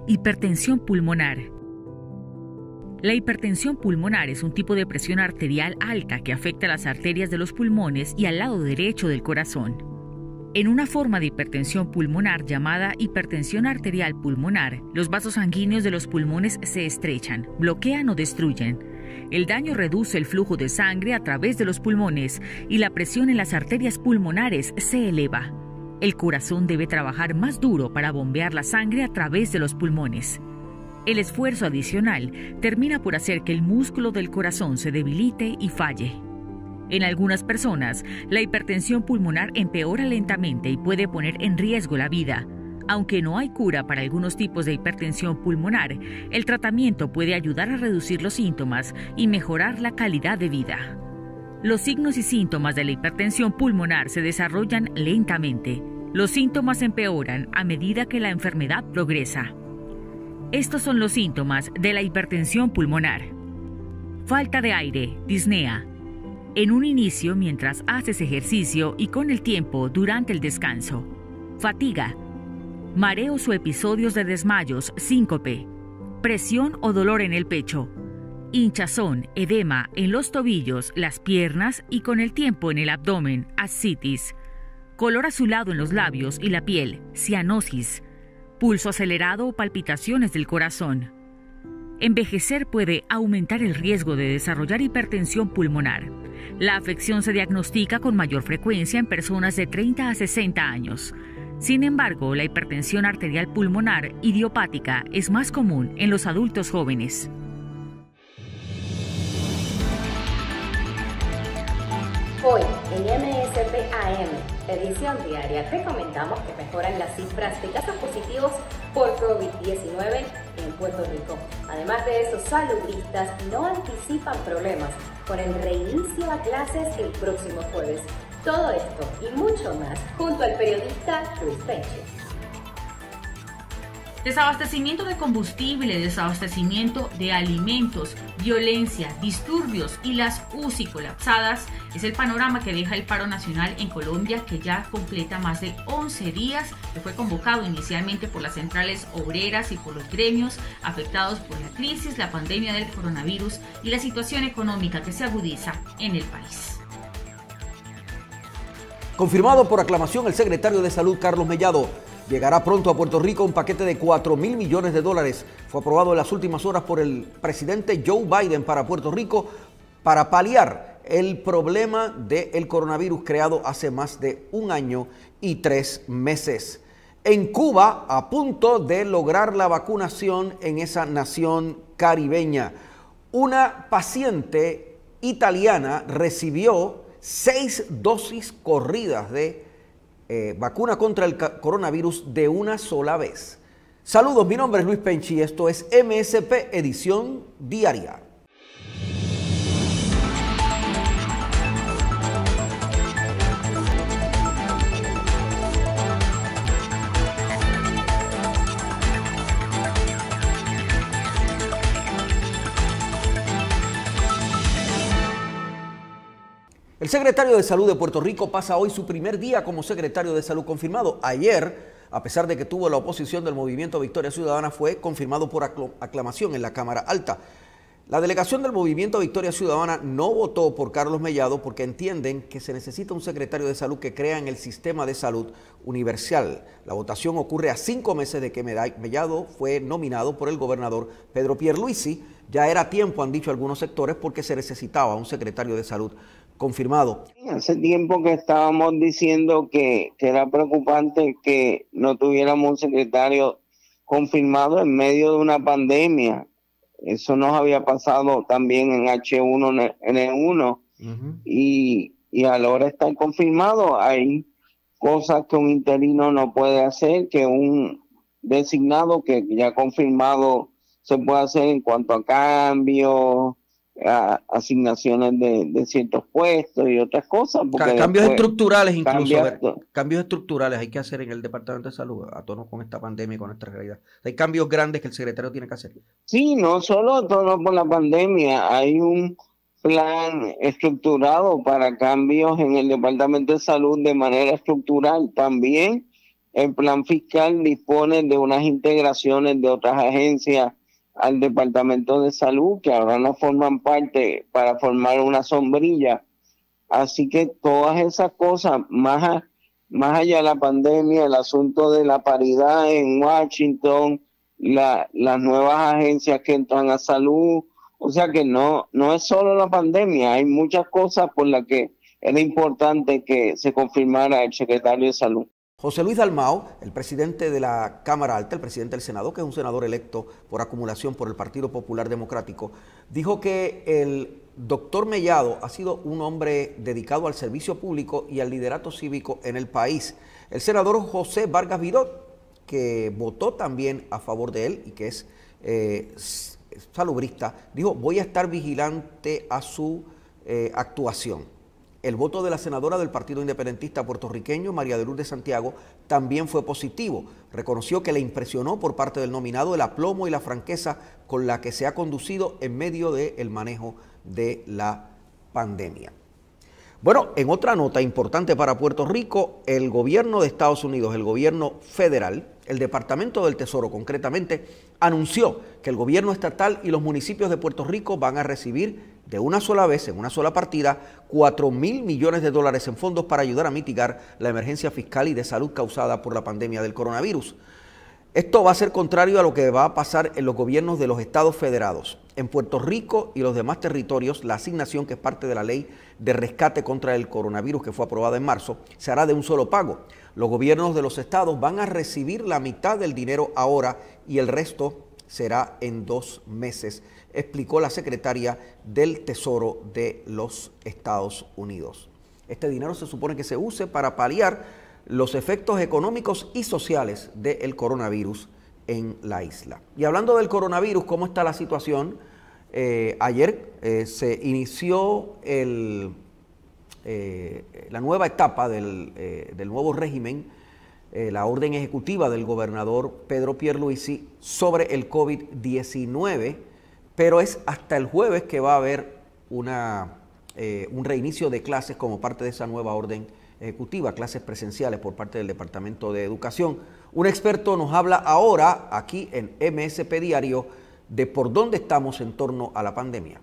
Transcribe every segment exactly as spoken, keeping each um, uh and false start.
Hipertensión pulmonar. La hipertensión pulmonar es un tipo de presión arterial alta que afecta a las arterias de los pulmones y al lado derecho del corazón. En una forma de hipertensión pulmonar llamada hipertensión arterial pulmonar, los vasos sanguíneos de los pulmones se estrechan, bloquean o destruyen. El daño reduce el flujo de sangre a través de los pulmones y la presión en las arterias pulmonares se eleva. El corazón debe trabajar más duro para bombear la sangre a través de los pulmones. El esfuerzo adicional termina por hacer que el músculo del corazón se debilite y falle. En algunas personas, la hipertensión pulmonar empeora lentamente y puede poner en riesgo la vida. Aunque no hay cura para algunos tipos de hipertensión pulmonar, el tratamiento puede ayudar a reducir los síntomas y mejorar la calidad de vida. Los signos y síntomas de la hipertensión pulmonar se desarrollan lentamente. Los síntomas empeoran a medida que la enfermedad progresa. Estos son los síntomas de la hipertensión pulmonar. Falta de aire, disnea. En un inicio mientras haces ejercicio y con el tiempo durante el descanso. Fatiga. Mareos o episodios de desmayos, síncope. Presión o dolor en el pecho. Hinchazón, edema en los tobillos, las piernas y con el tiempo en el abdomen, ascitis. Color azulado en los labios y la piel, cianosis. Pulso acelerado o palpitaciones del corazón. Envejecer puede aumentar el riesgo de desarrollar hipertensión pulmonar. La afección se diagnostica con mayor frecuencia en personas de treinta a sesenta años. Sin embargo, la hipertensión arterial pulmonar idiopática es más común en los adultos jóvenes. Hoy, en M S P A M, edición diaria, te comentamos que mejoran las cifras de casos positivos por COVID diecinueve en Puerto Rico. Además de eso, salubristas no anticipan problemas con el reinicio a clases el próximo jueves. Todo esto y mucho más junto al periodista Luis Penche. Desabastecimiento de combustible, desabastecimiento de alimentos, violencia, disturbios y las U C I colapsadas es el panorama que deja el paro nacional en Colombia, que ya completa más de once días, que fue convocado inicialmente por las centrales obreras y por los gremios afectados por la crisis, la pandemia del coronavirus y la situación económica que se agudiza en el país. Confirmado por aclamación el secretario de Salud, Carlos Mellado. Llegará pronto a Puerto Rico un paquete de cuatro mil millones de dólares. Fue aprobado en las últimas horas por el presidente Joe Biden para Puerto Rico para paliar el problema del coronavirus creado hace más de un año y tres meses. En Cuba, a punto de lograr la vacunación en esa nación caribeña, una paciente italiana recibió seis dosis corridas de Eh, vacuna contra el coronavirus de una sola vez. Saludos, mi nombre es Luis Penchi y esto es M S P Edición Diaria. El secretario de Salud de Puerto Rico pasa hoy su primer día como secretario de Salud confirmado. Ayer, a pesar de que tuvo la oposición del Movimiento Victoria Ciudadana, fue confirmado por aclamación en la Cámara Alta. La delegación del Movimiento Victoria Ciudadana no votó por Carlos Mellado porque entienden que se necesita un secretario de Salud que crea en el sistema de salud universal. La votación ocurre a cinco meses de que Mellado fue nominado por el gobernador Pedro Pierluisi. Ya era tiempo, han dicho algunos sectores, porque se necesitaba un secretario de salud confirmado. Hace tiempo que estábamos diciendo que, que era preocupante que no tuviéramos un secretario confirmado en medio de una pandemia. Eso nos había pasado también en H uno N uno uh-huh. y, y a la hora de estar confirmado hay cosas que un interino no puede hacer, que un designado que ya confirmado se puede hacer en cuanto a cambios, a asignaciones de, de ciertos puestos y otras cosas. Porque cambios estructurales incluso, cambia, ver, cambios estructurales hay que hacer en el Departamento de Salud a tono con esta pandemia y con esta realidad. Hay cambios grandes que el secretario tiene que hacer. Sí, no solo a tono por la pandemia, hay un plan estructurado para cambios en el Departamento de Salud de manera estructural. También el plan fiscal dispone de unas integraciones de otras agencias al Departamento de Salud, que ahora no forman parte para formar una sombrilla. Así que todas esas cosas, más, a, más allá de la pandemia, el asunto de la paridad en Washington, la, las nuevas agencias que entran a salud, o sea que no, no es solo la pandemia, hay muchas cosas por las que era importante que se confirmara el secretario de Salud. José Luis Dalmau, el presidente de la Cámara Alta, el presidente del Senado, que es un senador electo por acumulación por el Partido Popular Democrático, dijo que el doctor Mellado ha sido un hombre dedicado al servicio público y al liderato cívico en el país. El senador José Vargas Vidot, que votó también a favor de él y que es eh, salubrista, dijo: voy a estar vigilante a su eh, actuación. El voto de la senadora del Partido Independentista puertorriqueño, María de Lourdes Santiago, también fue positivo. Reconoció que le impresionó por parte del nominado el aplomo y la franqueza con la que se ha conducido en medio del manejo de la pandemia. Bueno, en otra nota importante para Puerto Rico, el gobierno de Estados Unidos, el gobierno federal, el Departamento del Tesoro concretamente, anunció que el gobierno estatal y los municipios de Puerto Rico van a recibir de una sola vez, en una sola partida, cuatro mil millones de dólares en fondos para ayudar a mitigar la emergencia fiscal y de salud causada por la pandemia del coronavirus. Esto va a ser contrario a lo que va a pasar en los gobiernos de los estados federados. En Puerto Rico y los demás territorios, la asignación, que es parte de la ley de rescate contra el coronavirus que fue aprobada en marzo, se hará de un solo pago. Los gobiernos de los estados van a recibir la mitad del dinero ahora y el resto será en dos meses, explicó la secretaria del Tesoro de los Estados Unidos. Este dinero se supone que se use para paliar los efectos económicos y sociales del coronavirus en la isla. Y hablando del coronavirus, ¿cómo está la situación? Eh, ayer eh, se inició el, eh, la nueva etapa del, eh, del nuevo régimen, eh, la orden ejecutiva del gobernador Pedro Pierluisi sobre el COVID diecinueve, pero es hasta el jueves que va a haber una, eh, un reinicio de clases como parte de esa nueva orden ejecutiva, clases presenciales por parte del Departamento de Educación. Un experto nos habla ahora aquí en M S P Diario de por dónde estamos en torno a la pandemia.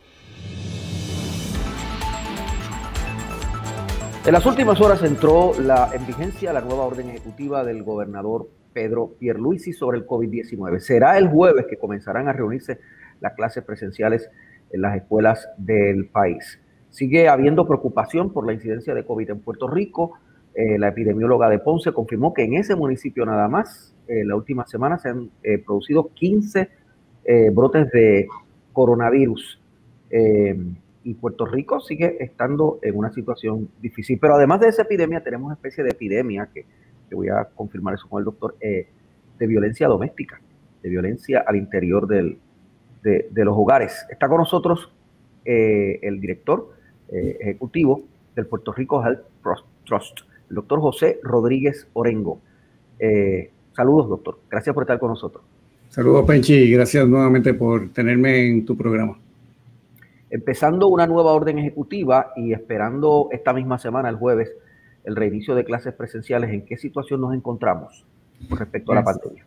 En las últimas horas entró la, en vigencia la nueva orden ejecutiva del gobernador Pedro Pierluisi sobre el COVID diecinueve. Será el jueves que comenzarán a reunirse las clases presenciales en las escuelas del país. Sigue habiendo preocupación por la incidencia de COVID en Puerto Rico. Eh, la epidemióloga de Ponce confirmó que en ese municipio nada más, en eh, la última semana se han eh, producido quince eh, brotes de coronavirus. Eh, y Puerto Rico sigue estando en una situación difícil. Pero además de esa epidemia, tenemos una especie de epidemia, que, que voy a confirmar eso con el doctor, eh, de violencia doméstica, de violencia al interior del, de, de los hogares. Está con nosotros eh, el director Eh, ejecutivo del Puerto Rico Health Trust, el doctor José Rodríguez Orengo. Eh, saludos, doctor. Gracias por estar con nosotros. Saludos, Penchi, y gracias nuevamente por tenerme en tu programa. Empezando una nueva orden ejecutiva y esperando esta misma semana, el jueves, el reinicio de clases presenciales, ¿en qué situación nos encontramos con respecto a la pandemia?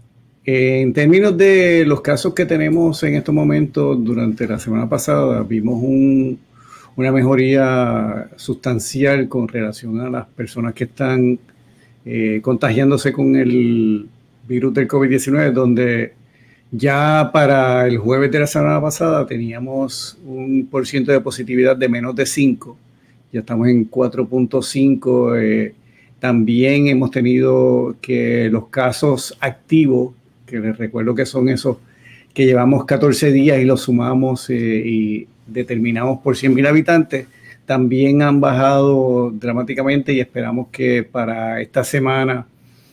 En términos de los casos que tenemos en estos momentos, durante la semana pasada vimos un una mejoría sustancial con relación a las personas que están eh, contagiándose con el virus del COVID diecinueve, donde ya para el jueves de la semana pasada teníamos un por ciento de positividad de menos de cinco, ya estamos en cuatro punto cinco. Eh, también hemos tenido que los casos activos, que les recuerdo que son esos que llevamos catorce días y los sumamos eh, y determinamos por cien mil habitantes, también han bajado dramáticamente y esperamos que para esta semana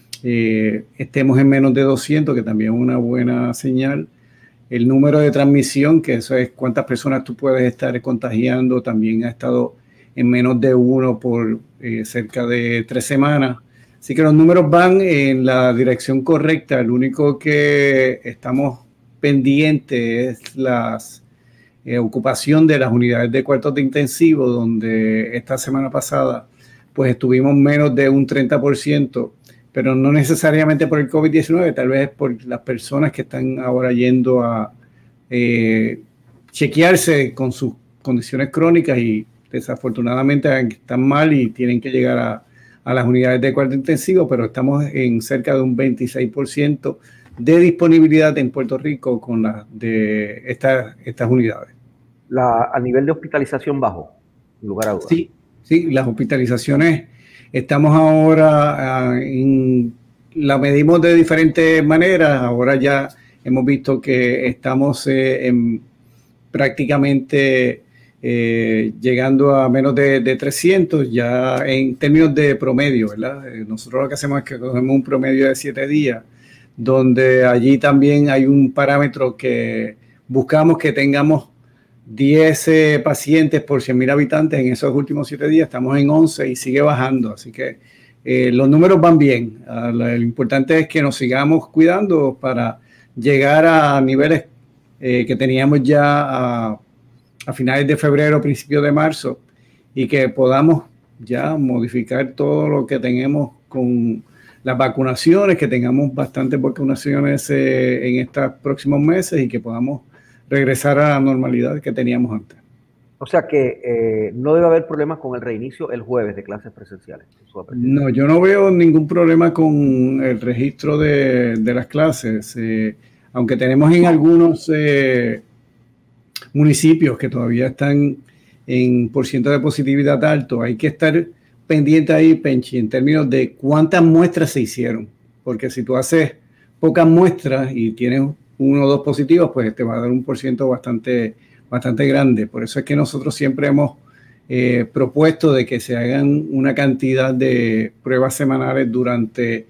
eh, estemos en menos de doscientos, que también es una buena señal. El número de transmisión, que eso es cuántas personas tú puedes estar contagiando, también ha estado en menos de uno por eh, cerca de tres semanas. Así que los números van en la dirección correcta. Lo único que estamos pendientes es las Eh, ocupación de las unidades de cuartos de intensivo, donde esta semana pasada pues estuvimos menos de un treinta por ciento pero no necesariamente por el COVID diecinueve, tal vez por las personas que están ahora yendo a eh, chequearse con sus condiciones crónicas y desafortunadamente están mal y tienen que llegar a, a las unidades de cuidado intensivo, pero estamos en cerca de un veintiséis por ciento de disponibilidad en Puerto Rico con la, de estas, estas unidades. La, a nivel de hospitalización bajo, en lugar a dudas. Sí, sí, las hospitalizaciones estamos ahora uh, en, la medimos de diferentes maneras. Ahora ya hemos visto que estamos eh, en, prácticamente eh, llegando a menos de, de trescientos ya en términos de promedio, ¿verdad? Nosotros lo que hacemos es que cogemos un promedio de siete días, donde allí también hay un parámetro que buscamos que tengamos diez eh, pacientes por cien mil habitantes en esos últimos siete días. Estamos en once y sigue bajando, así que eh, los números van bien. Uh, lo importante es que nos sigamos cuidando para llegar a niveles eh, que teníamos ya a, a finales de febrero, principios de marzo, y que podamos ya modificar todo lo que tenemos con las vacunaciones, que tengamos bastantes vacunaciones eh, en estos próximos meses y que podamos regresar a la normalidad que teníamos antes. O sea que eh, no debe haber problemas con el reinicio el jueves de clases presenciales. No, yo no veo ningún problema con el registro de, de las clases, eh, aunque tenemos en algunos eh, municipios que todavía están en por ciento de positividad alto. Hay que estar pendiente ahí, Penchi, en términos de cuántas muestras se hicieron, porque si tú haces pocas muestras y tienes uno o dos positivos, pues te va a dar un por ciento bastante, bastante grande. Por eso es que nosotros siempre hemos eh, propuesto de que se hagan una cantidad de pruebas semanales durante,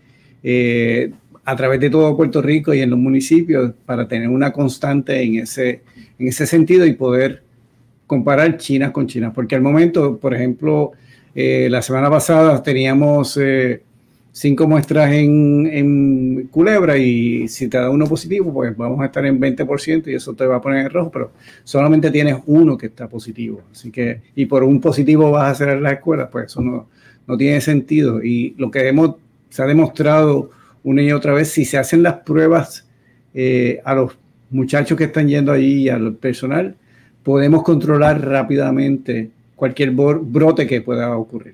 eh, a través de todo Puerto Rico y en los municipios, para tener una constante en ese, en ese sentido y poder comparar China con China. Porque al momento, por ejemplo, eh, la semana pasada teníamos Eh, cinco muestras en, en Culebra y si te da uno positivo, pues vamos a estar en veinte por ciento y eso te va a poner en rojo, pero solamente tienes uno que está positivo. Así que, y por un positivo vas a cerrar las escuelas, pues eso no, no tiene sentido. Y lo que hemos, se ha demostrado una y otra vez, si se hacen las pruebas eh, a los muchachos que están yendo allí y al personal, podemos controlar rápidamente cualquier brote que pueda ocurrir.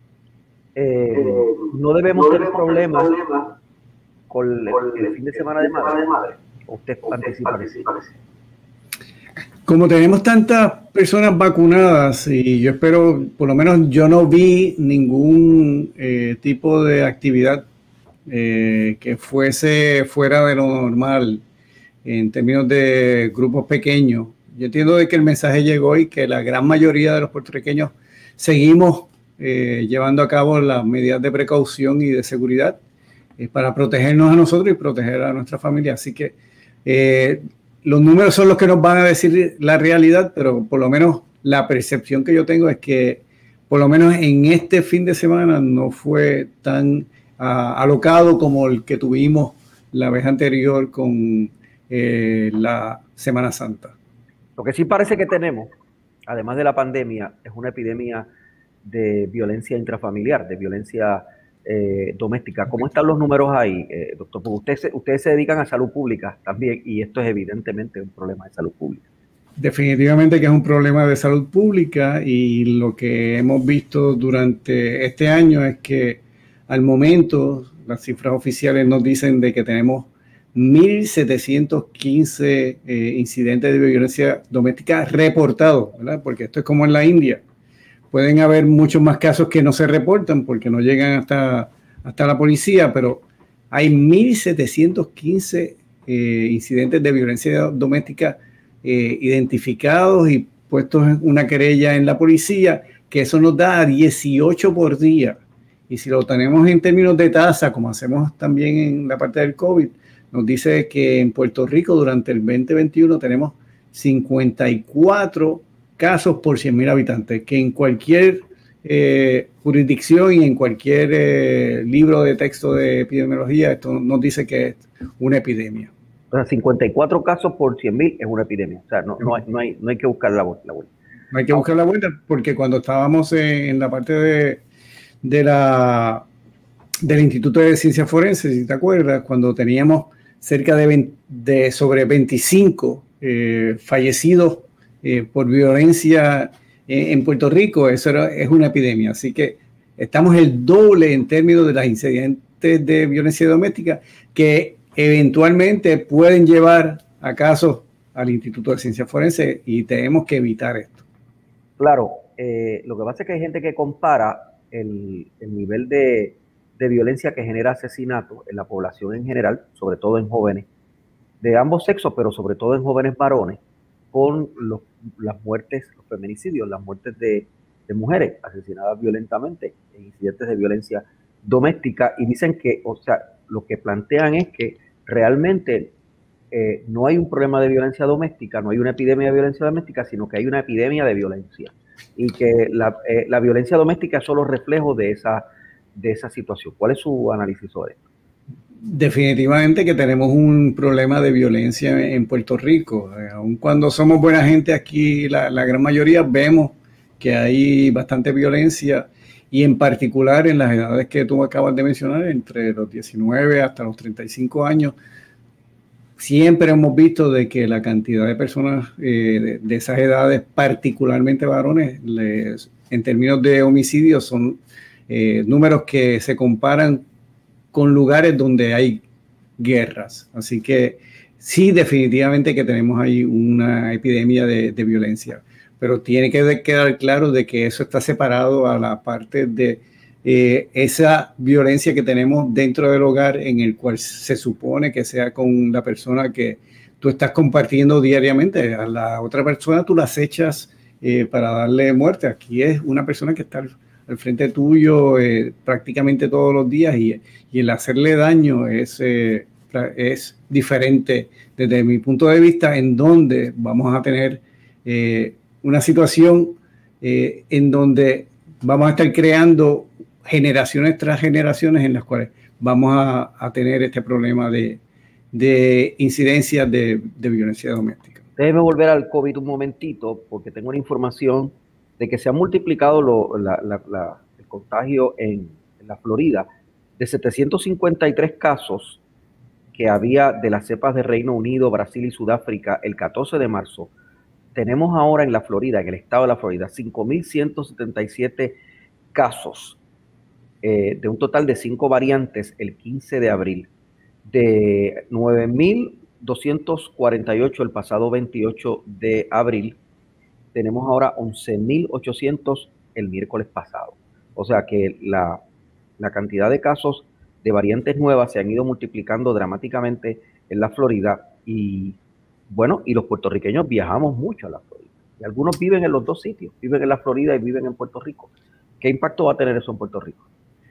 Eh, no debemos no tener problemas problema con el, el, el fin de semana de madre. madre. ¿Usted anticipa eso? Como tenemos tantas personas vacunadas y yo espero, por lo menos yo no vi ningún eh, tipo de actividad eh, que fuese fuera de lo normal en términos de grupos pequeños. Yo entiendo de que el mensaje llegó y que la gran mayoría de los puertorriqueños seguimos Eh, llevando a cabo las medidas de precaución y de seguridad eh, para protegernos a nosotros y proteger a nuestra familia. Así que eh, los números son los que nos van a decir la realidad, pero por lo menos la percepción que yo tengo es que por lo menos en este fin de semana no fue tan uh, alocado como el que tuvimos la vez anterior con eh, la Semana Santa. Lo que sí parece que tenemos, además de la pandemia, es una epidemia de violencia intrafamiliar, de violencia eh, doméstica. ¿Cómo están los números ahí, eh, doctor? Porque ustedes, ustedes se dedican a salud pública también y esto es evidentemente un problema de salud pública. Definitivamente que es un problema de salud pública y lo que hemos visto durante este año es que al momento las cifras oficiales nos dicen de que tenemos mil setecientos quince eh, incidentes de violencia doméstica reportados, ¿verdad? Porque esto es como en la India. Pueden haber muchos más casos que no se reportan porque no llegan hasta, hasta la policía, pero hay mil setecientos quince eh, incidentes de violencia doméstica eh, identificados y puestos en una querella en la policía, que eso nos da a dieciocho por día. Y si lo tenemos en términos de tasa, como hacemos también en la parte del COVID, nos dice que en Puerto Rico durante el veinte veintiuno tenemos cincuenta y cuatro casos por cien mil habitantes, que en cualquier eh, jurisdicción y en cualquier eh, libro de texto de epidemiología esto nos dice que es una epidemia. O sea, cincuenta y cuatro casos por cien mil es una epidemia. O sea, no, no, hay, no, hay, no hay que buscar la vuelta. No hay que buscar la vuelta porque cuando estábamos en, en la parte de, de la del Instituto de Ciencias Forenses, si te acuerdas, cuando teníamos cerca de, veinte, de sobre veinticinco eh, fallecidos eh, por violencia eh, en Puerto Rico, eso era, es una epidemia. Así que estamos el doble en términos de las incidentes de violencia doméstica que eventualmente pueden llevar a casos al Instituto de Ciencias Forenses y tenemos que evitar esto. Claro, eh, lo que pasa es que hay gente que compara el, el nivel de, de violencia que genera asesinato en la población en general, sobre todo en jóvenes, de ambos sexos, pero sobre todo en jóvenes varones, con los, las muertes, los feminicidios, las muertes de, de mujeres asesinadas violentamente en incidentes de violencia doméstica, y dicen que, o sea, lo que plantean es que realmente eh, no hay un problema de violencia doméstica, no hay una epidemia de violencia doméstica, sino que hay una epidemia de violencia, y que la, eh, la violencia doméstica es solo reflejo de esa, de esa situación. ¿Cuál es su análisis sobre esto? Definitivamente que tenemos un problema de violencia en Puerto Rico. Eh, aun cuando somos buena gente aquí, la, la gran mayoría vemos que hay bastante violencia, y en particular en las edades que tú acabas de mencionar, entre los diecinueve hasta los treinta y cinco años, siempre hemos visto de que la cantidad de personas eh, de, de esas edades, particularmente varones, les, en términos de homicidios, son eh, números que se comparan con lugares donde hay guerras. Así que sí, definitivamente que tenemos ahí una epidemia de, de violencia, pero tiene que quedar claro de que eso está separado a la parte de eh, esa violencia que tenemos dentro del hogar, en el cual se supone que sea con la persona que tú estás compartiendo diariamente. A la otra persona tú la acechas eh, para darle muerte. Aquí es una persona que está al, al frente tuyo eh, prácticamente todos los días, y, y el hacerle daño es, eh, es diferente desde mi punto de vista, en donde vamos a tener eh, una situación eh, en donde vamos a estar creando generaciones tras generaciones en las cuales vamos a, a tener este problema de, de incidencias de, de violencia doméstica. Déjeme volver al COVID un momentito, porque tengo una información de que se ha multiplicado lo, la, la, la, el contagio en, en la Florida. De setecientos cincuenta y tres casos que había de las cepas de Reino Unido, Brasil y Sudáfrica el catorce de marzo, tenemos ahora en la Florida, en el estado de la Florida, cinco mil ciento setenta y siete casos, eh, de un total de cinco variantes el quince de abril, de nueve mil doscientos cuarenta y ocho el pasado veintiocho de abril, tenemos ahora once mil ochocientos el miércoles pasado. O sea que la, la cantidad de casos de variantes nuevas se han ido multiplicando dramáticamente en la Florida, y bueno, y los puertorriqueños viajamos mucho a la Florida. Y algunos viven en los dos sitios, viven en la Florida y viven en Puerto Rico. ¿Qué impacto va a tener eso en Puerto Rico?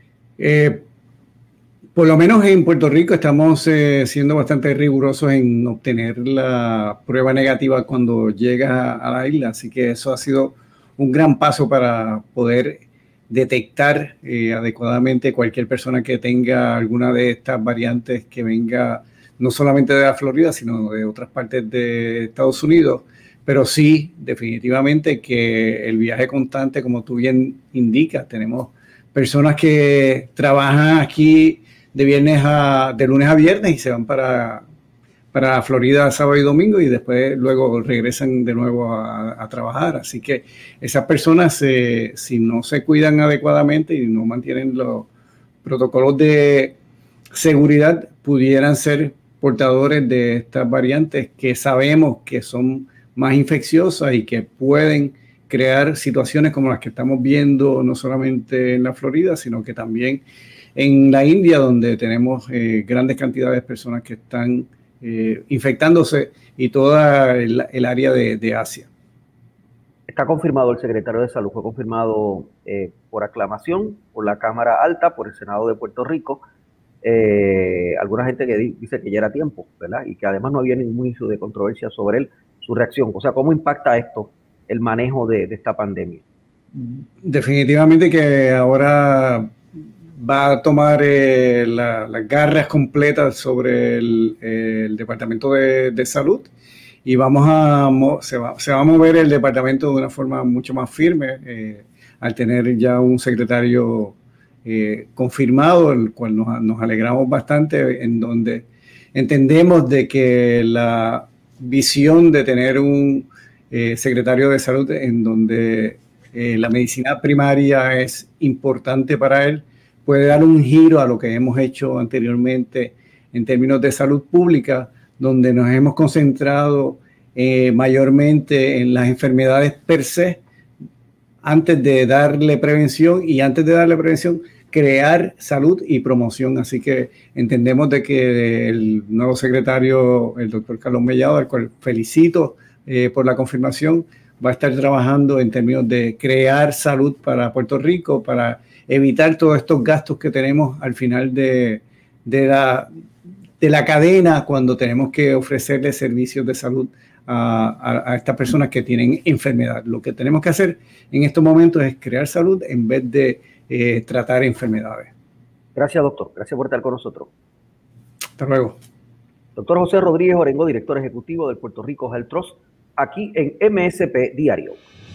Eh, por lo menos en Puerto Rico estamos eh, siendo bastante rigurosos en obtener la prueba negativa cuando llega a la isla. Así que eso ha sido un gran paso para poder detectar eh, adecuadamente cualquier persona que tenga alguna de estas variantes que venga no solamente de la Florida, sino de otras partes de Estados Unidos. Pero sí, definitivamente que el viaje constante, como tú bien indicas, tenemos personas que trabajan aquí de viernes a, de lunes a viernes y se van para, para Florida sábado y domingo, y después luego regresan de nuevo a, a trabajar. Así que esas personas, eh, si no se cuidan adecuadamente y no mantienen los protocolos de seguridad, pudieran ser portadores de estas variantes que sabemos que son más infecciosas y que pueden crear situaciones como las que estamos viendo no solamente en la Florida, sino que también en la India, donde tenemos eh, grandes cantidades de personas que están eh, infectándose, y toda el, el área de, de Asia. Está confirmado, el secretario de Salud fue confirmado eh, por aclamación por la Cámara Alta, por el Senado de Puerto Rico. Eh, alguna gente que dice que ya era tiempo, ¿verdad? Y que además no había ningún inicio de controversia sobre él, su reacción. O sea, ¿cómo impacta esto el manejo de, de esta pandemia? Definitivamente que ahora va a tomar eh, la, las garras completas sobre el, el Departamento de, de Salud, y vamos a se va, se va a mover el departamento de una forma mucho más firme eh, al tener ya un secretario eh, confirmado, el cual nos, nos alegramos bastante, en donde entendemos de que la visión de tener un eh, secretario de salud en donde eh, la medicina primaria es importante para él, puede dar un giro a lo que hemos hecho anteriormente en términos de salud pública, donde nos hemos concentrado eh, mayormente en las enfermedades per se, antes de darle prevención y antes de darle prevención, crear salud y promoción. Así que entendemos de que el nuevo secretario, el doctor Carlos Mellado, al cual felicito eh, por la confirmación, va a estar trabajando en términos de crear salud para Puerto Rico, para evitar todos estos gastos que tenemos al final de, de, la, de la cadena cuando tenemos que ofrecerle servicios de salud a, a, a estas personas que tienen enfermedad. Lo que tenemos que hacer en estos momentos es crear salud en vez de eh, tratar enfermedades. Gracias, doctor. Gracias por estar con nosotros. Hasta luego. Doctor José Rodríguez Orengo, director ejecutivo del Puerto Rico Health Trust, aquí en M S P Diario.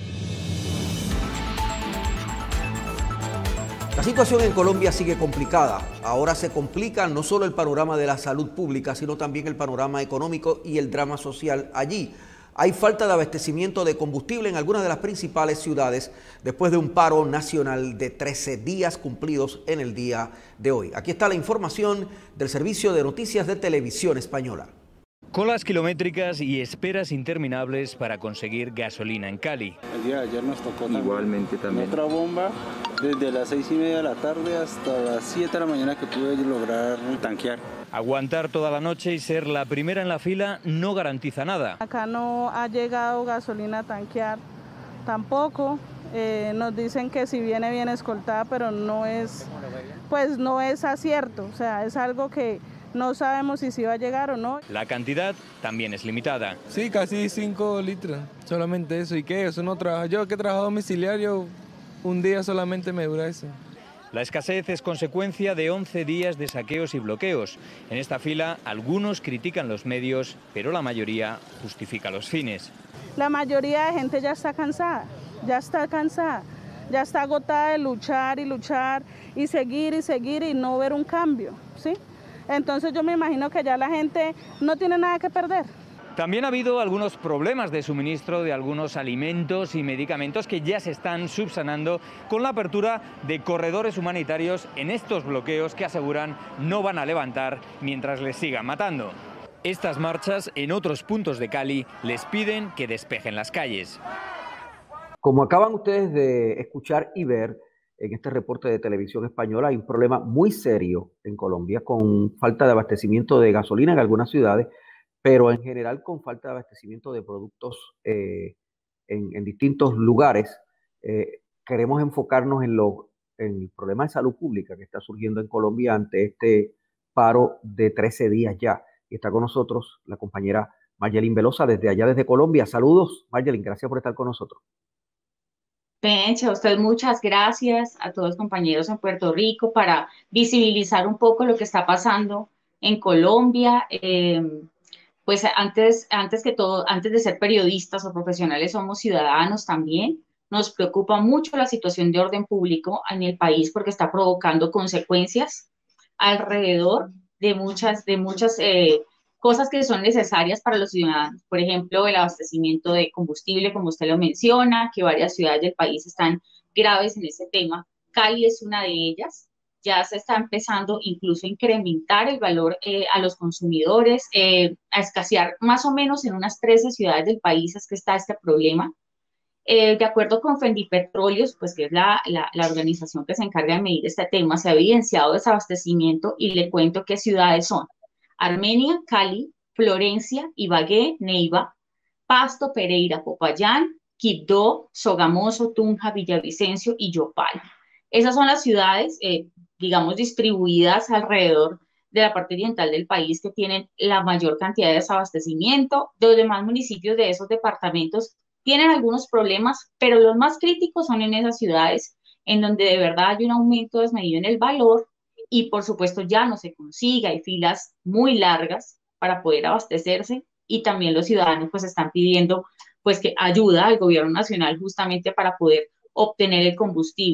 La situación en Colombia sigue complicada. Ahora se complica no solo el panorama de la salud pública, sino también el panorama económico y el drama social allí. Hay falta de abastecimiento de combustible en algunas de las principales ciudades después de un paro nacional de trece días cumplidos en el día de hoy. Aquí está la información del Servicio de Noticias de Televisión Española. Colas kilométricas y esperas interminables para conseguir gasolina en Cali. El día de ayer nos tocó también. Igualmente también. Otra bomba desde las seis y media de la tarde hasta las siete de la mañana que pude lograr tanquear. Aguantar toda la noche y ser la primera en la fila no garantiza nada. Acá no ha llegado gasolina a tanquear tampoco. Eh, nos dicen que si viene bien escoltada, pero no es, pues no es acierto. O sea, es algo que no sabemos si sí va a llegar o no. La cantidad también es limitada. Sí, casi cinco litros, solamente eso. ¿Y qué? Eso no trabaja. Yo que trabajo domiciliario, un día solamente me dura eso. La escasez es consecuencia de once días de saqueos y bloqueos. En esta fila, algunos critican los medios, pero la mayoría justifica los fines. La mayoría de gente ya está cansada, ya está cansada, ya está agotada de luchar y luchar y seguir y seguir y no ver un cambio, ¿sí? Entonces yo me imagino que ya la gente no tiene nada que perder. También ha habido algunos problemas de suministro de algunos alimentos y medicamentos que ya se están subsanando con la apertura de corredores humanitarios en estos bloqueos que aseguran no van a levantar mientras les sigan matando. Estas marchas en otros puntos de Cali les piden que despejen las calles. Como acaban ustedes de escuchar y ver en este reporte de Televisión Española, hay un problema muy serio en Colombia con falta de abastecimiento de gasolina en algunas ciudades, pero en general con falta de abastecimiento de productos eh, en, en distintos lugares. Eh, queremos enfocarnos en, lo, en el problema de salud pública que está surgiendo en Colombia ante este paro de trece días ya. Y está con nosotros la compañera Mayelin Velosa desde allá, desde Colombia. Saludos, Mayelin, gracias por estar con nosotros. Pencho, a usted muchas gracias, a todos los compañeros en Puerto Rico, para visibilizar un poco lo que está pasando en Colombia. Eh, Pues antes, antes que todo, antes de ser periodistas o profesionales, somos ciudadanos también. Nos preocupa mucho la situación de orden público en el país porque está provocando consecuencias alrededor de muchas, de muchas eh, cosas que son necesarias para los ciudadanos. Por ejemplo, el abastecimiento de combustible, como usted lo menciona, que varias ciudades del país están graves en ese tema. Cali es una de ellas. Ya se está empezando incluso a incrementar el valor eh, a los consumidores, eh, a escasear más o menos en unas trece ciudades del país es que está este problema. Eh, de acuerdo con Fendipetróleos, pues que es la, la, la organización que se encarga de medir este tema, se ha evidenciado desabastecimiento y le cuento qué ciudades son: Armenia, Cali, Florencia, Ibagué, Neiva, Pasto, Pereira, Popayán, Quibdó, Sogamoso, Tunja, Villavicencio y Yopal. Esas son las ciudades, eh, digamos, distribuidas alrededor de la parte oriental del país que tienen la mayor cantidad de desabastecimiento. Los demás municipios de esos departamentos tienen algunos problemas, pero los más críticos son en esas ciudades en donde de verdad hay un aumento desmedido en el valor y por supuesto ya no se consigue, hay filas muy largas para poder abastecerse y también los ciudadanos pues están pidiendo pues que ayuda al gobierno nacional justamente para poder obtener el combustible.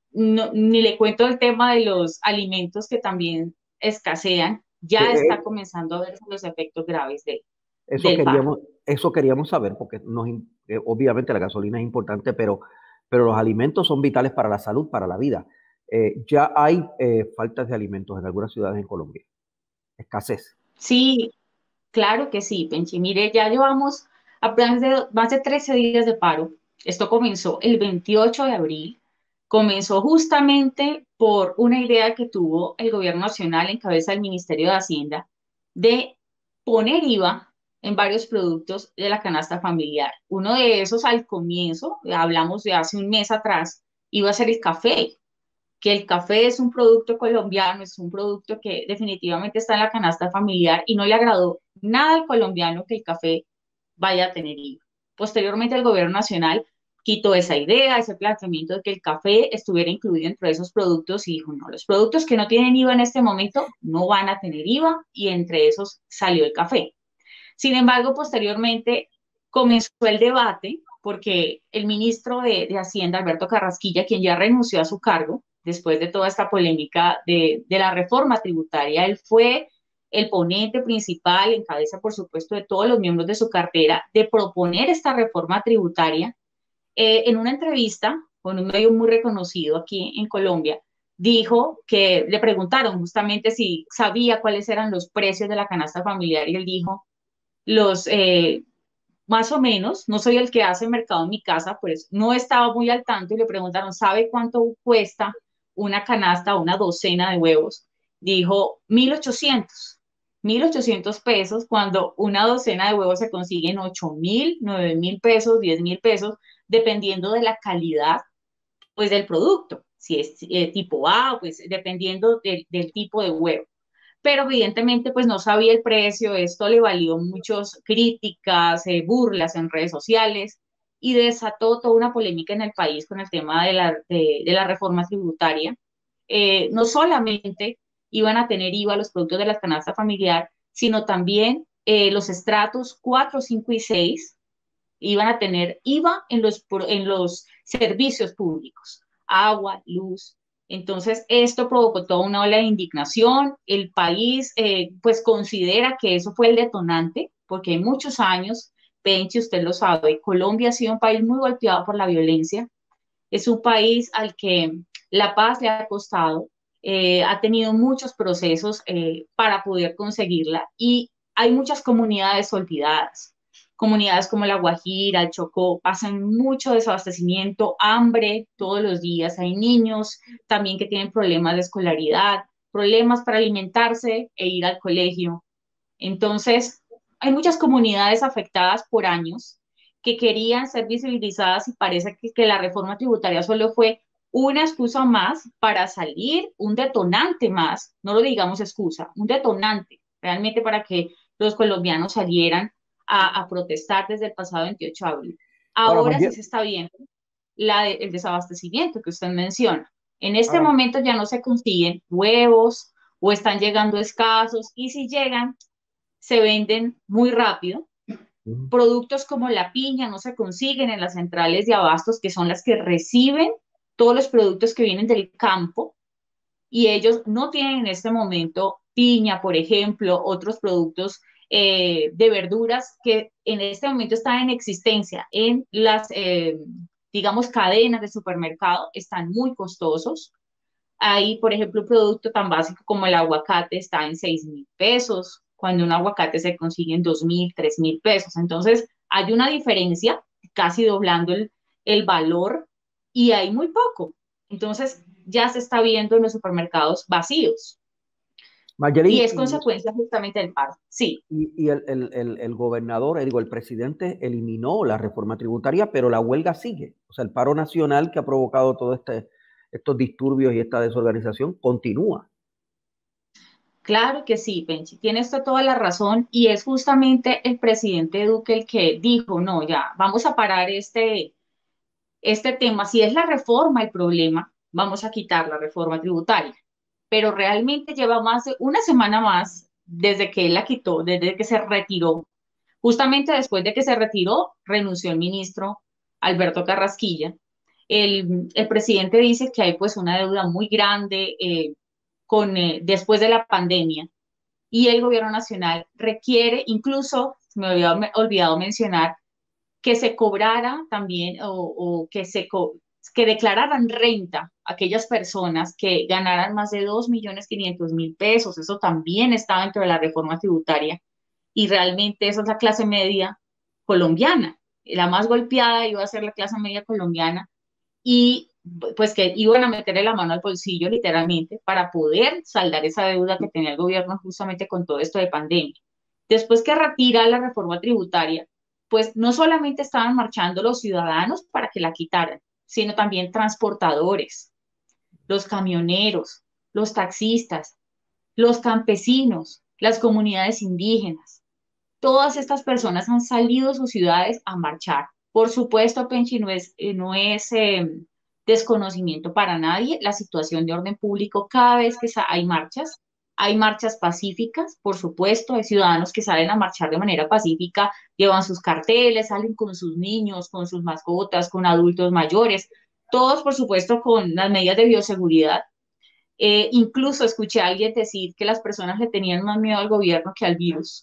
no, ni le cuento el tema de los alimentos que también escasean, Eh, ya eh, está comenzando a verse los efectos graves de, Eso del paro. queríamos, eso queríamos saber, porque nos, in- eh, obviamente la gasolina es importante, pero, pero los alimentos son vitales para la salud, para la vida. Eh, ya hay eh, faltas de alimentos en algunas ciudades en Colombia, escasez. Sí, claro que sí, Penchi. Mire, ya llevamos apenas de, más de trece días de paro. Esto comenzó el veintiocho de abril. Comenzó justamente por una idea que tuvo el gobierno nacional en cabeza del Ministerio de Hacienda de poner IVA en varios productos de la canasta familiar. Uno de esos al comienzo, hablamos de hace un mes atrás, iba a ser el café, que el café es un producto colombiano, es un producto que definitivamente está en la canasta familiar y no le agradó nada al colombiano que el café vaya a tener IVA. Posteriormente, el gobierno nacional quitó esa idea, ese planteamiento de que el café estuviera incluido entre esos productos y dijo, no, los productos que no tienen IVA en este momento no van a tener IVA y entre esos salió el café. Sin embargo, posteriormente comenzó el debate porque el ministro de, de Hacienda, Alberto Carrasquilla, quien ya renunció a su cargo después de toda esta polémica de, de la reforma tributaria, él fue el ponente principal, en cabeza, por supuesto, de todos los miembros de su cartera, de proponer esta reforma tributaria. Eh, en una entrevista con un medio muy reconocido aquí en Colombia, dijo que le preguntaron justamente si sabía cuáles eran los precios de la canasta familiar y él dijo, los, eh, más o menos, no soy el que hace mercado en mi casa, pues no estaba muy al tanto y le preguntaron, ¿sabe cuánto cuesta una canasta o una docena de huevos? Dijo, mil ochocientos, mil ochocientos pesos, cuando una docena de huevos se consigue en ocho mil, nueve mil pesos, diez mil pesos, dependiendo de la calidad, pues del producto, si es eh, tipo A, pues dependiendo de, del tipo de huevo, pero evidentemente pues no sabía el precio, esto le valió muchas críticas, eh, burlas en redes sociales y desató toda una polémica en el país con el tema de la, de, de la reforma tributaria. Eh, no solamente iban a tener IVA los productos de la canasta familiar, sino también eh, los estratos cuatro, cinco y seis iban a tener IVA en los, en los servicios públicos, agua, luz. Entonces, esto provocó toda una ola de indignación. El país, eh, pues, considera que eso fue el detonante, porque hay muchos años, Penchi, usted lo sabe, Colombia ha sido un país muy golpeado por la violencia. Es un país al que la paz le ha costado, eh, ha tenido muchos procesos eh, para poder conseguirla y hay muchas comunidades olvidadas. Comunidades como La Guajira, el Chocó, pasan mucho desabastecimiento, hambre todos los días. Hay niños también que tienen problemas de escolaridad, problemas para alimentarse e ir al colegio. Entonces, hay muchas comunidades afectadas por años que querían ser visibilizadas y parece que, que la reforma tributaria solo fue una excusa más para salir, un detonante más, no lo digamos excusa, un detonante realmente para que los colombianos salieran a, a protestar desde el pasado veintiocho de abril. Ahora, Ahora sí Mayel, se está viendo la de- el desabastecimiento que usted menciona. En este ahora, momento ya no se consiguen huevos o están llegando escasos y si llegan se venden muy rápido. ujú. Productos como la piña no se consiguen en las centrales de abastos, que son las que reciben todos los productos que vienen del campo, y ellos no tienen en este momento piña, por ejemplo, otros productos eh, de verduras que en este momento están en existencia en las, eh, digamos, cadenas de supermercado, están muy costosos. Ahí, por ejemplo, un producto tan básico como el aguacate está en seis mil pesos, cuando un aguacate se consigue en dos mil, tres mil pesos. Entonces, hay una diferencia, casi doblando el, el valor, y hay muy poco. Entonces, ya se está viendo en los supermercados vacíos. Y Mayelín, es y, consecuencia justamente del paro. Sí. y- y el, el- el- el gobernador, eh, digo, el presidente eliminó la reforma tributaria, pero la huelga sigue. O sea, el paro nacional que ha provocado todos este, estos disturbios y esta desorganización continúa. Claro que sí, Penchi, tienes toda la razón y es justamente el presidente Duque el que dijo, no, ya, vamos a parar este, este tema. Si es la reforma el problema, vamos a quitar la reforma tributaria. Pero realmente lleva más de una semana más desde que él la quitó, desde que se retiró. Justamente después de que se retiró, renunció el ministro Alberto Carrasquilla El, el presidente dice que hay pues una deuda muy grande eh, con, eh, después de la pandemia, y el gobierno nacional requiere, incluso, me había olvidado mencionar, que se cobrara también o, o que se co que declararan renta a aquellas personas que ganaran más de dos millones quinientos mil pesos. Eso también está dentro de la reforma tributaria, y realmente esa es la clase media colombiana. La más golpeada iba a ser la clase media colombiana, y pues que iban a meterle la mano al bolsillo literalmente para poder saldar esa deuda que tenía el gobierno justamente con todo esto de pandemia. Después que retira la reforma tributaria, pues no solamente estaban marchando los ciudadanos para que la quitaran, sino también transportadores, los camioneros, los taxistas, los campesinos, las comunidades indígenas. Todas estas personas han salido de sus ciudades a marchar. Por supuesto, Penchi, no es, eh, no es eh, desconocimiento para nadie la situación de orden público cada vez que hay marchas. Hay marchas pacíficas, por supuesto, hay ciudadanos que salen a marchar de manera pacífica, llevan sus carteles, salen con sus niños, con sus mascotas, con adultos mayores, todos, por supuesto, con las medidas de bioseguridad. Eh, incluso escuché a alguien decir que las personas le tenían más miedo al gobierno que al virus.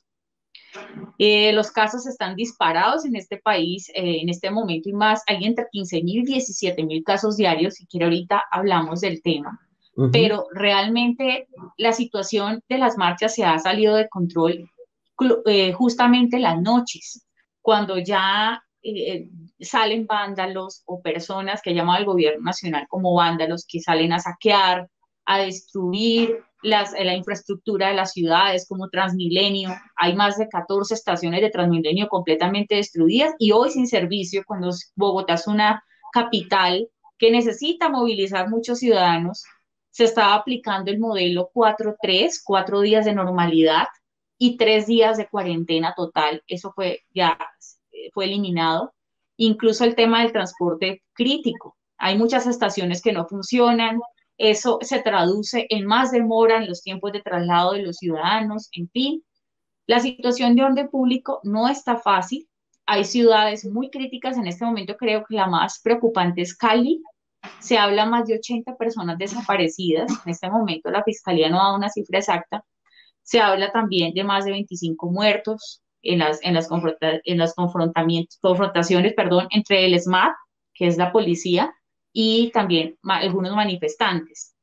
Eh, los casos están disparados en este país eh, en este momento, y más, hay entre quince mil y diecisiete mil casos diarios. Si quiere ahorita hablamos del tema. Uh-huh. Pero realmente la situación de las marchas se ha salido de control eh, justamente las noches, cuando ya eh, salen vándalos o personas que ha llamado el gobierno nacional como vándalos, que salen a saquear, a destruir las, la infraestructura de las ciudades como Transmilenio. Hay más de catorce estaciones de Transmilenio completamente destruidas y hoy sin servicio, cuando Bogotá es una capital que necesita movilizar muchos ciudadanos. Se estaba aplicando el modelo cuatro tres, cuatro días de normalidad y tres días de cuarentena total. Eso fue ya fue eliminado. Incluso el tema del transporte crítico. Hay muchas estaciones que no funcionan. Eso se traduce en más demora en los tiempos de traslado de los ciudadanos. En fin, la situación de orden público no está fácil. Hay ciudades muy críticas en este momento. Creo que la más preocupante es Cali. Se habla más de ochenta personas desaparecidas. En este momento la Fiscalía no da una cifra exacta. Se habla también de más de veinticinco muertos en las, en las, confronta, en las confrontamientos, confrontaciones perdón, entre el S M A T, que es la policía, y también ma algunos manifestantes.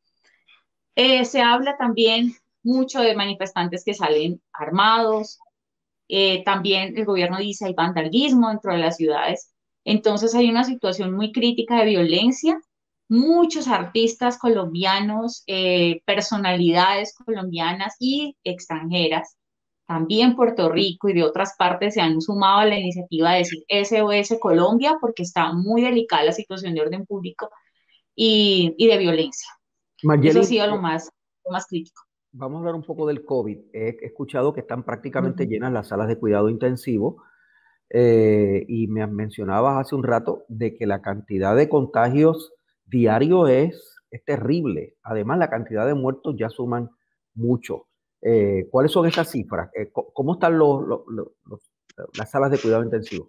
Eh, se habla también mucho de manifestantes que salen armados. Eh, también el gobierno dice hay vandalismo dentro de las ciudades. Entonces hay una situación muy crítica de violencia. Muchos artistas colombianos, eh, personalidades colombianas y extranjeras, también Puerto Rico y de otras partes, se han sumado a la iniciativa de decir S O S Colombia, porque está muy delicada la situación de orden público y, y de violencia. Mayeli, eso ha sido lo más, lo más crítico. Vamos a hablar un poco del COVID. He escuchado que están prácticamente uh-huh. llenas las salas de cuidado intensivo. Eh, y me mencionabas hace un rato de que la cantidad de contagios diario es, es terrible. Además, la cantidad de muertos ya suman mucho. Eh, ¿Cuáles son esas cifras? Eh, ¿Cómo están los, los, los, los, las salas de cuidado intensivo?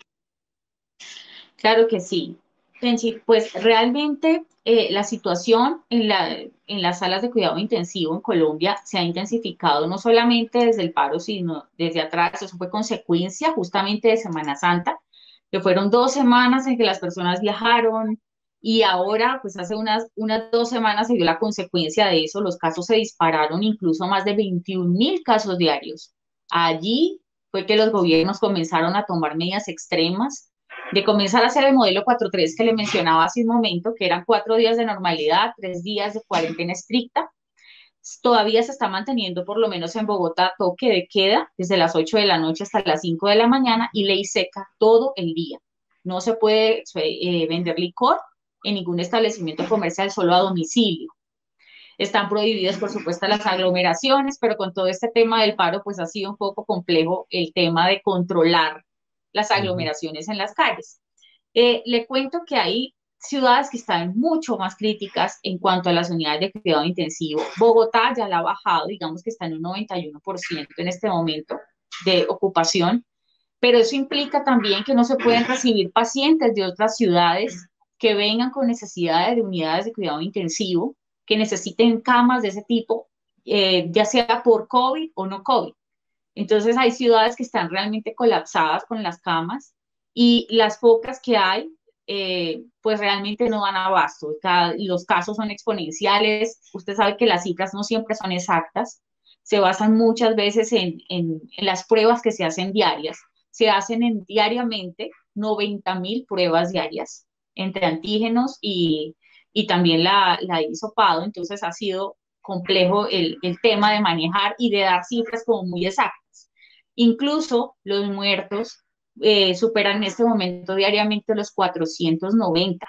Claro que sí. Penchi, pues realmente eh, la situación en, la, en las salas de cuidado intensivo en Colombia se ha intensificado no solamente desde el paro, sino desde atrás. Eso fue consecuencia justamente de Semana Santa, que fueron dos semanas en que las personas viajaron, y ahora, pues hace unas, unas dos semanas se dio la consecuencia de eso. Los casos se dispararon, incluso más de veintiún mil casos diarios. Allí fue que los gobiernos comenzaron a tomar medidas extremas, de comenzar a hacer el modelo cuatro tres que le mencionaba hace un momento, que eran cuatro días de normalidad, tres días de cuarentena estricta. Todavía se está manteniendo, por lo menos en Bogotá, toque de queda desde las ocho de la noche hasta las cinco de la mañana y ley seca todo el día. No se puede eh, vender licor en ningún establecimiento comercial, solo a domicilio. Están prohibidas, por supuesto, las aglomeraciones, pero con todo este tema del paro, pues ha sido un poco complejo el tema de controlar las aglomeraciones en las calles. Eh, le cuento que hay ciudades que están mucho más críticas en cuanto a las unidades de cuidado intensivo. Bogotá ya la ha bajado, digamos que está en un noventa y uno por ciento en este momento de ocupación, pero eso implica también que no se pueden recibir pacientes de otras ciudades que vengan con necesidades de unidades de cuidado intensivo, que necesiten camas de ese tipo, eh, ya sea por COVID o no COVID. Entonces hay ciudades que están realmente colapsadas con las camas y las pocas que hay, eh, pues realmente no dan abasto. Cada, los casos son exponenciales. Usted sabe que las cifras no siempre son exactas. Se basan muchas veces en, en, en las pruebas que se hacen diarias. Se hacen en, diariamente noventa mil pruebas diarias entre antígenos y, y también la, la hisopado. Entonces ha sido complejo el, el tema de manejar y de dar cifras como muy exactas. Incluso los muertos eh, superan en este momento diariamente los cuatrocientos noventa.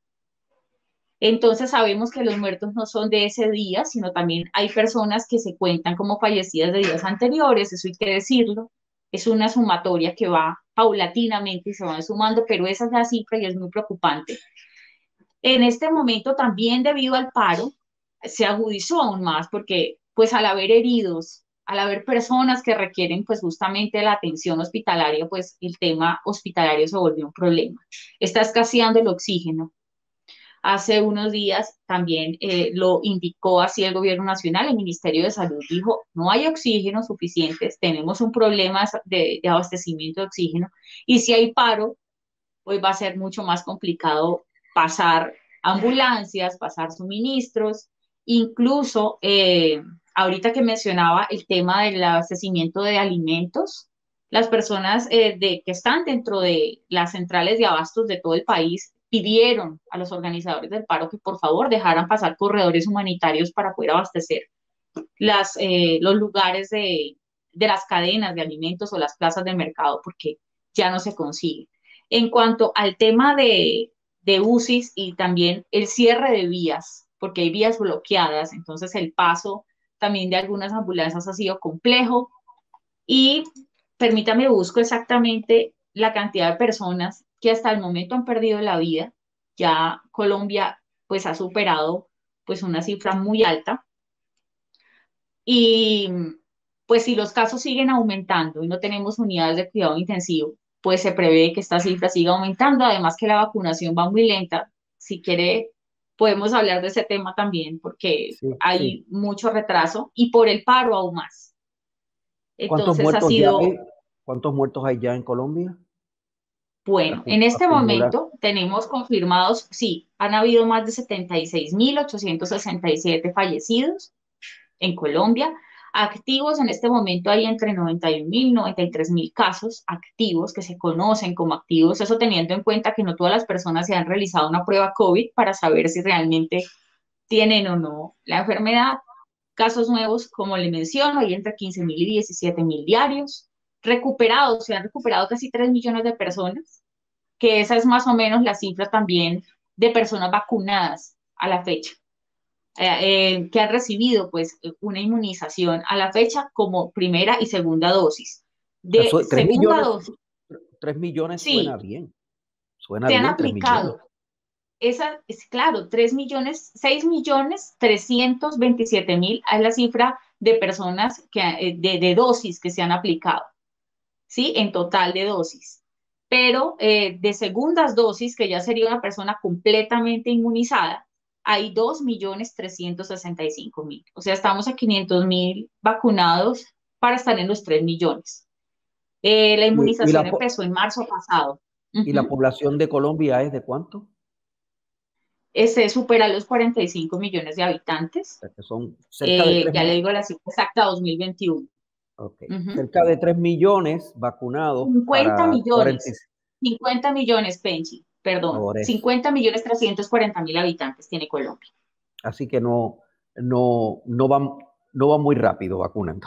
Entonces sabemos que los muertos no son de ese día, sino también hay personas que se cuentan como fallecidas de días anteriores, eso hay que decirlo. Es una sumatoria que va paulatinamente y se van sumando, pero esa es la cifra y es muy preocupante. En este momento también debido al paro se agudizó aún más porque pues al haber heridos, al haber personas que requieren pues justamente la atención hospitalaria, pues el tema hospitalario se volvió un problema. Está escaseando el oxígeno. Hace unos días también eh, lo indicó así el gobierno nacional, el Ministerio de Salud dijo, no hay oxígeno suficientes, tenemos un problema de, de abastecimiento de oxígeno y si hay paro, pues va a ser mucho más complicado pasar ambulancias, pasar suministros, incluso eh, ahorita que mencionaba el tema del abastecimiento de alimentos, las personas eh, de, que están dentro de las centrales de abastos de todo el país pidieron a los organizadores del paro que por favor dejaran pasar corredores humanitarios para poder abastecer las, eh, los lugares de, de las cadenas de alimentos o las plazas de mercado porque ya no se consigue. En cuanto al tema de, de U C Is y también el cierre de vías, porque hay vías bloqueadas, entonces el paso también de algunas ambulancias ha sido complejo y permítame busco exactamente la cantidad de personas que hasta el momento han perdido la vida. Ya Colombia pues ha superado pues una cifra muy alta y pues si los casos siguen aumentando y no tenemos unidades de cuidado intensivo, pues se prevé que esta cifra siga aumentando, además que la vacunación va muy lenta. Si quiere, podemos hablar de ese tema también, porque Sí, hay sí. mucho retraso y por el paro aún más. ¿Cuántos Entonces ha muertos ya sido, hay? ¿Cuántos muertos hay ya en Colombia? bueno, Acu- en este Acumular. momento tenemos confirmados, sí, han habido más de setenta y seis mil ochocientos sesenta y siete fallecidos en Colombia. Activos en este momento hay entre noventa y un mil y noventa y tres mil casos activos que se conocen como activos, eso teniendo en cuenta que no todas las personas se han realizado una prueba COVID para saber si realmente tienen o no la enfermedad. Casos nuevos, como le menciono, hay entre quince mil y diecisiete mil diarios. Recuperados, se han recuperado casi tres millones de personas, que esa es más o menos la cifra también de personas vacunadas a la fecha. Eh, eh, que han recibido pues una inmunización a la fecha como primera y segunda dosis. O sea, De su- tres segunda millones, dosis, tres millones suena sí, bien. Suena se han bien, tres millones. aplicado. Esa es claro, tres millones, seis millones trescientos veintisiete mil es la cifra de personas que, eh, de, de dosis que se han aplicado, ¿sí? En total de dosis. Pero eh, de segundas dosis, que ya sería una persona completamente inmunizada, hay dos millones trescientos sesenta y cinco mil. O sea, estamos a quinientos mil vacunados para estar en los tres millones. Eh, la ¿Y, y inmunización la, po- empezó en marzo pasado. y la Ujú. población de Colombia es de cuánto? O Este supera los cuarenta y cinco millones de habitantes. sea, que son cerca de Eh, tres ya le millones. digo la cifra exacta, dos mil veintiuno. Ok. Ujú. Cerca de tres millones vacunados cincuenta para cuarenta. millones, cincuenta millones, Penchi, perdón, Por eso. cincuenta millones trescientos cuarenta mil habitantes tiene Colombia. Así que no, no, no va, no va muy rápido vacunando.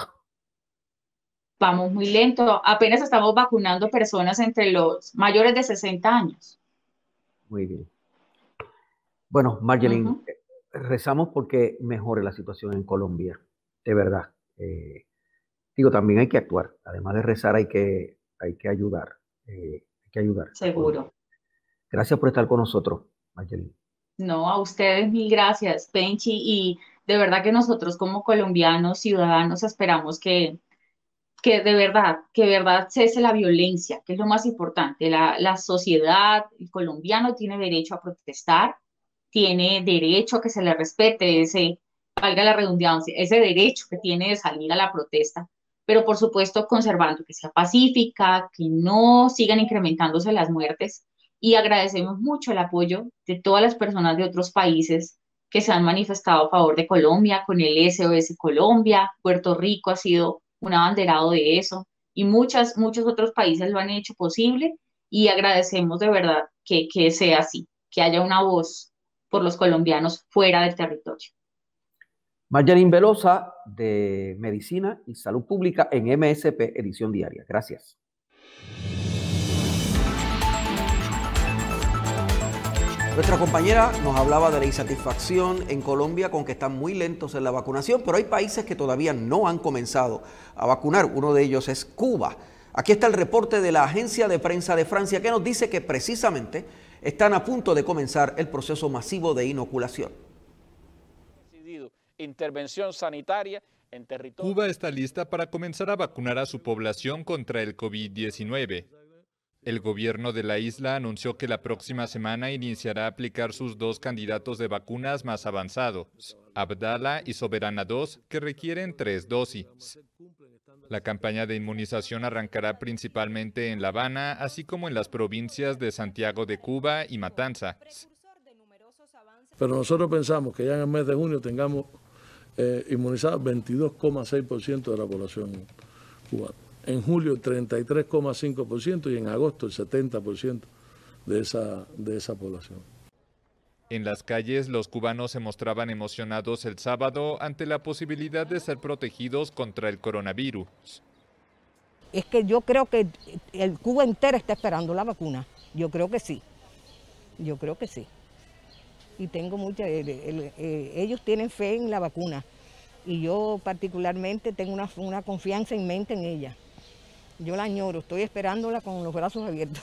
Vamos muy lento, apenas estamos vacunando personas entre los mayores de sesenta años. Muy bien. Bueno, Marjeline, Ujú. eh, rezamos porque mejore la situación en Colombia, de verdad. Eh, digo, también hay que actuar. Además de rezar, hay que, hay que ayudar. eh, hay que ayudar a Colombia. Seguro. Gracias por estar con nosotros, Marjeline. No, a ustedes mil gracias, Penchi, y de verdad que nosotros como colombianos, ciudadanos, esperamos que que de verdad, que de verdad cese la violencia, que es lo más importante. La, la sociedad, el colombiano tiene derecho a protestar, tiene derecho a que se le respete ese, valga la redundancia, ese derecho que tiene de salir a la protesta, pero por supuesto conservando que sea pacífica, que no sigan incrementándose las muertes, y agradecemos mucho el apoyo de todas las personas de otros países que se han manifestado a favor de Colombia, con el S O S Colombia. Puerto Rico ha sido un abanderado de eso, y muchas, muchos otros países lo han hecho posible, y agradecemos de verdad que, que sea así, que haya una voz por los colombianos fuera del territorio. Marjorie Velosa, de Medicina y Salud Pública en M S P Edición Diaria. Gracias. Nuestra compañera nos hablaba de la insatisfacción en Colombia con que están muy lentos en la vacunación, pero hay países que todavía no han comenzado a vacunar. Uno de ellos es Cuba. Aquí está el reporte de la agencia de prensa de Francia que nos dice que precisamente están a punto de comenzar el proceso masivo de inoculación. Intervención sanitaria en territorio. Cuba está lista para comenzar a vacunar a su población contra el COVID diecinueve. El gobierno de la isla anunció que la próxima semana iniciará a aplicar sus dos candidatos de vacunas más avanzados, Abdala y Soberana dos, que requieren tres dosis. La campaña de inmunización arrancará principalmente en La Habana, así como en las provincias de Santiago de Cuba y Matanzas. Pero nosotros pensamos que ya en el mes de junio tengamos eh, inmunizados veintidós coma seis por ciento de la población cubana. En julio treinta y tres coma cinco por ciento y en agosto el setenta por ciento de esa, de esa población. En las calles, los cubanos se mostraban emocionados el sábado ante la posibilidad de ser protegidos contra el coronavirus. Es que yo creo que el Cuba entera está esperando la vacuna. Yo creo que sí. Yo creo que sí. Y tengo mucha... El, el, el, ellos tienen fe en la vacuna. Y yo particularmente tengo una, una confianza inmensa en ella. Yo la añoro, estoy esperándola con los brazos abiertos.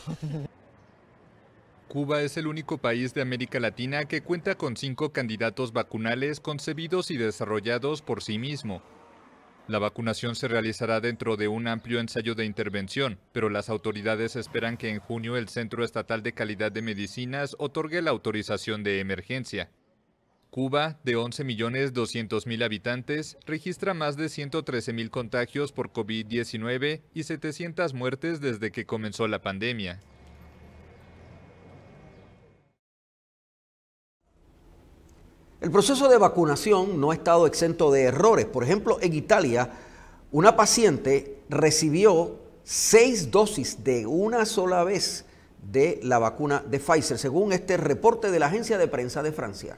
Cuba es el único país de América Latina que cuenta con cinco candidatos vacunales concebidos y desarrollados por sí mismo. La vacunación se realizará dentro de un amplio ensayo de intervención, pero las autoridades esperan que en junio el Centro Estatal de Calidad de Medicinas otorgue la autorización de emergencia. Cuba, de once millones doscientos mil habitantes, registra más de ciento trece mil contagios por COVID diecinueve y setecientas muertes desde que comenzó la pandemia. El proceso de vacunación no ha estado exento de errores. Por ejemplo, en Italia, una paciente recibió seis dosis de una sola vez de la vacuna de Pfizer, según este reporte de la agencia de prensa de Francia.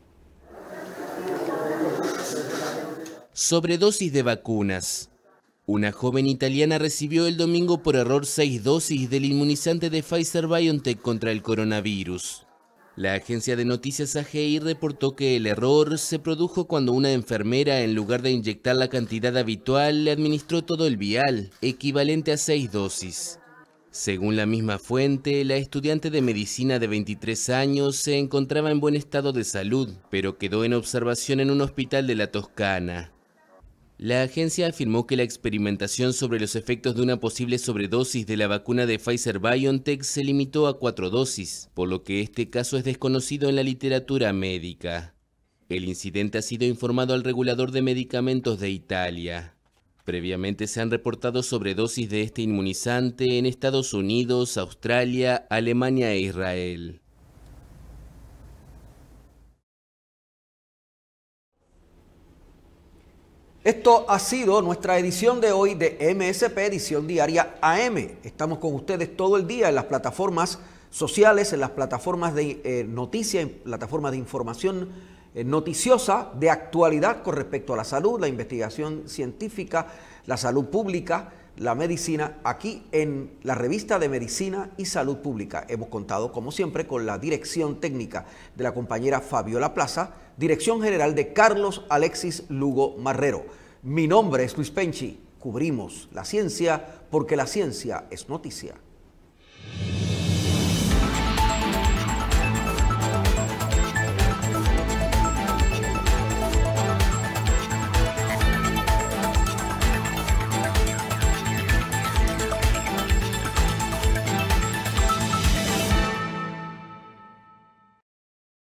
Sobredosis de vacunas. Una joven italiana recibió el domingo por error seis dosis del inmunizante de Pfizer-BioNTech contra el coronavirus. La agencia de noticias A G I reportó que el error se produjo cuando una enfermera, en lugar de inyectar la cantidad habitual, le administró todo el vial, equivalente a seis dosis. Según la misma fuente, la estudiante de medicina de veintitrés años se encontraba en buen estado de salud, pero quedó en observación en un hospital de la Toscana. La agencia afirmó que la experimentación sobre los efectos de una posible sobredosis de la vacuna de Pfizer-BioNTech se limitó a cuatro dosis, por lo que este caso es desconocido en la literatura médica. El incidente ha sido informado al regulador de medicamentos de Italia. Previamente se han reportado sobredosis de este inmunizante en Estados Unidos, Australia, Alemania e Israel. Esto ha sido nuestra edición de hoy de M S P Edición Diaria A M. Estamos con ustedes todo el día en las plataformas sociales, en las plataformas de eh, noticias, en plataformas de información eh, noticiosa, de actualidad con respecto a la salud, la investigación científica, la salud pública, la medicina, aquí en la revista de Medicina y Salud Pública. Hemos contado, como siempre, con la dirección técnica de la compañera Fabiola Plaza, dirección general de Carlos Alexis Lugo Marrero. Mi nombre es Luis Penchi. Cubrimos la ciencia porque la ciencia es noticia.